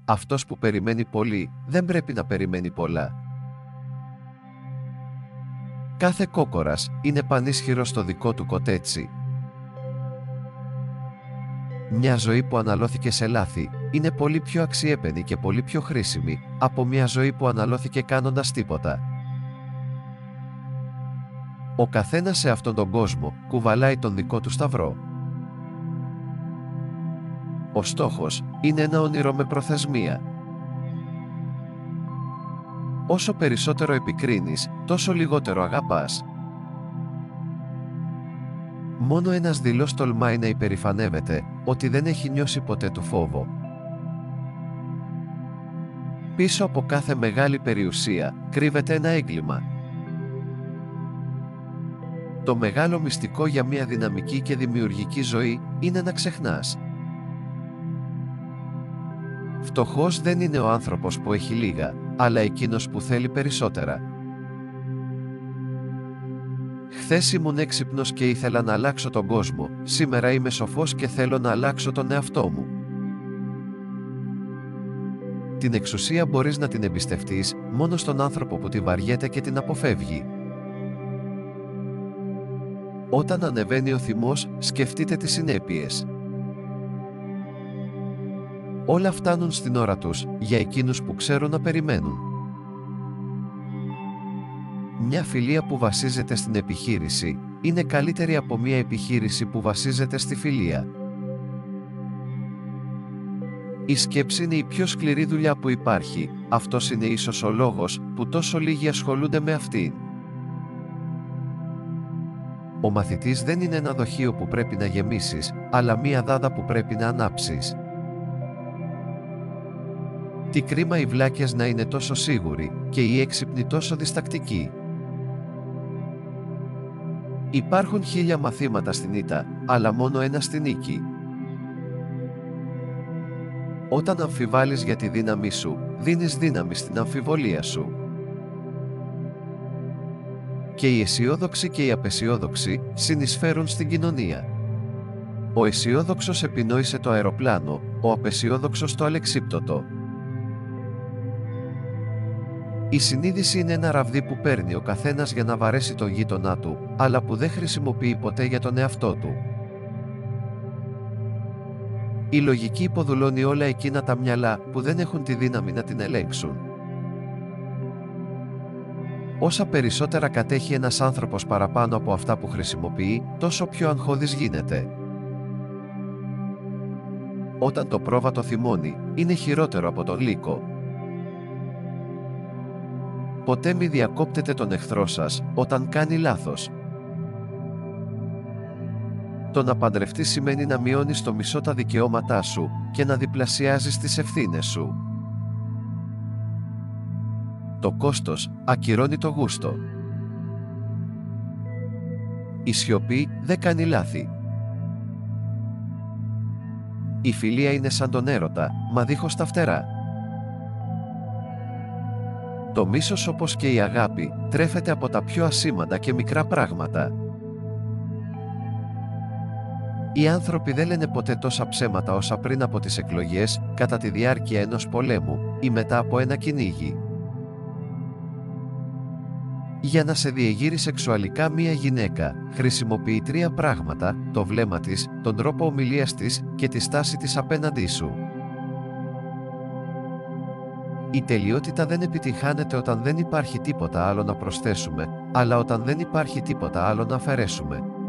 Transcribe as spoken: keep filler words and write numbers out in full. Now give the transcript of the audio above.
Αυτός που περιμένει πολύ, δεν πρέπει να περιμένει πολλά. Κάθε κόκορας είναι πανίσχυρος στο δικό του κοτέτσι. Μια ζωή που αναλώθηκε σε λάθη είναι πολύ πιο αξιέπαινη και πολύ πιο χρήσιμη από μια ζωή που αναλώθηκε κάνοντας τίποτα. Ο καθένας σε αυτόν τον κόσμο κουβαλάει τον δικό του σταυρό. Ο στόχος είναι ένα όνειρο με προθεσμία. Όσο περισσότερο επικρίνεις, τόσο λιγότερο αγαπάς. Μόνο ένας δειλός τολμάει να υπερηφανεύεται ότι δεν έχει νιώσει ποτέ του φόβο. Πίσω από κάθε μεγάλη περιουσία κρύβεται ένα έγκλημα. Το μεγάλο μυστικό για μια δυναμική και δημιουργική ζωή είναι να ξεχνάς. Φτωχός δεν είναι ο άνθρωπος που έχει λίγα, αλλά εκείνος που θέλει περισσότερα. Χθες ήμουν έξυπνος και ήθελα να αλλάξω τον κόσμο, σήμερα είμαι σοφός και θέλω να αλλάξω τον εαυτό μου. Την εξουσία μπορείς να την εμπιστευτείς μόνο στον άνθρωπο που τη βαριέται και την αποφεύγει. Όταν ανεβαίνει ο θυμός, σκεφτείτε τις συνέπειες. Όλα φτάνουν στην ώρα τους για εκείνους που ξέρουν να περιμένουν. Μια φιλία που βασίζεται στην επιχείρηση είναι καλύτερη από μια επιχείρηση που βασίζεται στη φιλία. Η σκέψη είναι η πιο σκληρή δουλειά που υπάρχει, αυτός είναι ίσως ο λόγος που τόσο λίγοι ασχολούνται με αυτήν. Ο μαθητής δεν είναι ένα δοχείο που πρέπει να γεμίσεις, αλλά μία δάδα που πρέπει να ανάψεις. Τι κρίμα οι βλάκες να είναι τόσο σίγουροι και οι έξυπνοι τόσο διστακτικοί. Υπάρχουν χίλια μαθήματα στην ήττα, αλλά μόνο ένα στην νίκη. Όταν αμφιβάλλεις για τη δύναμή σου, δίνεις δύναμη στην αμφιβολία σου. Και οι αισιόδοξοι και οι απαισιόδοξοι συνεισφέρουν στην κοινωνία. Ο αισιόδοξος επινόησε το αεροπλάνο, ο απαισιόδοξος το αλεξίπτωτο. Η συνείδηση είναι ένα ραβδί που παίρνει ο καθένας για να βαρέσει τον γείτονά του, αλλά που δεν χρησιμοποιεί ποτέ για τον εαυτό του. Η λογική υποδουλώνει όλα εκείνα τα μυαλά που δεν έχουν τη δύναμη να την ελέγξουν. Όσα περισσότερα κατέχει ένας άνθρωπος παραπάνω από αυτά που χρησιμοποιεί, τόσο πιο αγχώδης γίνεται. Όταν το πρόβατο θυμώνει, είναι χειρότερο από τον λύκο. Ποτέ μη διακόπτετε τον εχθρό σας όταν κάνει λάθος. Το να παντρευτείς σημαίνει να μειώνεις στο μισό τα δικαιώματά σου και να διπλασιάζεις τις ευθύνες σου. Το κόστος ακυρώνει το γούστο. Η σιωπή δεν κάνει λάθη. Η φιλία είναι σαν τον έρωτα, μα δίχως τα φτερά. Το μίσος, όπως και η αγάπη, τρέφεται από τα πιο ασήμαντα και μικρά πράγματα. Οι άνθρωποι δεν λένε ποτέ τόσα ψέματα όσα πριν από τις εκλογές, κατά τη διάρκεια ενός πολέμου ή μετά από ένα κυνήγι. Για να σε διεγείρει σεξουαλικά μία γυναίκα, χρησιμοποιεί τρία πράγματα: το βλέμμα της, τον τρόπο ομιλίας της και τη στάση της απέναντί σου. Η τελειότητα δεν επιτυγχάνεται όταν δεν υπάρχει τίποτα άλλο να προσθέσουμε, αλλά όταν δεν υπάρχει τίποτα άλλο να αφαιρέσουμε.